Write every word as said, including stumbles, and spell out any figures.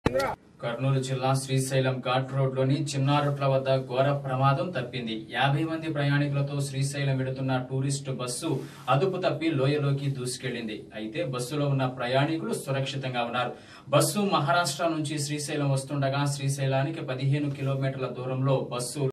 కర్నూలు జిల్లా శ్రీశైలం ఘాట్ రోడ్ లోని చిన్నారుట్ల వద్ద ఘోర ప్రమాదం తప్పింది. యాభై మంది ప్రయాణికులతో శ్రీశైలం వెడుతున్న టూరిస్టు బస్సు అదుపు తప్పి లోయలోకి దూసుకెళ్లింది. అయితే బస్సులో ఉన్న ప్రయాణికులు సురక్షితంగా ఉన్నారు. బస్సు మహారాష్ట్ర నుంచి శ్రీశైలం వస్తుండగా శ్రీశైలానికి పదిహేను కిలోమీటర్ల దూరంలో బస్సు